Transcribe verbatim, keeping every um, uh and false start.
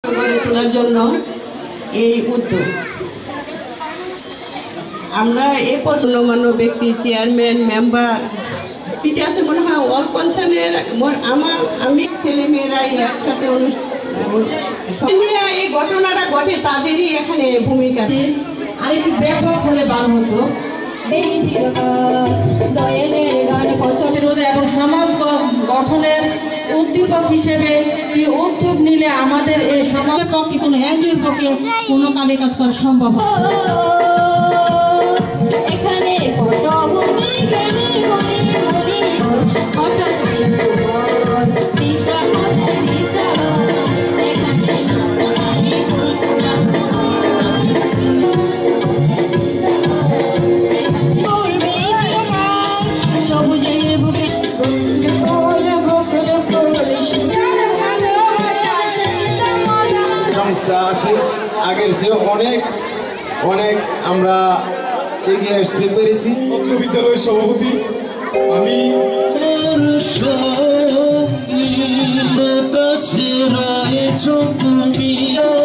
গড়ে তোলার জন্য এই উদ্যোগ। আমরা এ পর্যন্ত ব্যক্তি চেয়ারম্যান মেম্বার পিঠে আছে মনে হয় অল কনসার্নের আমার আমি ছেলে মেয়েরাই একসাথে অনুষ্ঠান এই ঘটনাটা ঘটে তাদেরই এখানে ভূমিকা আরেকটু ব্যাপক হলে ভালো হতো। এবং সমাজ গঠনের উদ্দীপক হিসেবে কি উদ্যোগ নিলে আমাদের এই সমাজের পক্ষে কোনো একজনের পক্ষে কোনো কালে কাজ করা সম্ভব এখানে সংস্থা আছে আগের চেয়ে অনেক অনেক আমরা এগিয়ে আসতে পেরেছি। পত্র বিদ্যালয়ের সভাপতি আমি কাছে রয়েছ তুমি।